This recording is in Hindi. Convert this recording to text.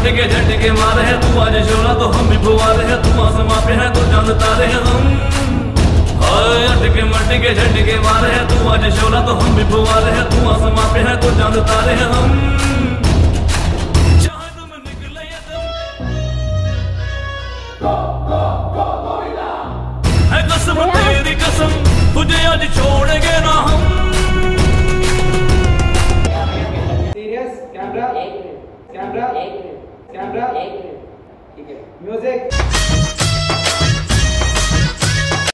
के झटके मारे है, तू आज शोला तो हम भी फुवारे है, तू आसमां पे है तो चांद तारे है हम। अटके मटके झटके मारे है, तू आज शोला तो हम भी फुवारे है, तू आसमां पे है तो चांद तारे है हम। चाहे तुम निकले है कसम तेरी कसम, तुझे आज छोड़ेंगे ना हम। सीरियस कैमरा कैमरा कैमरा ठीक है म्यूजिक।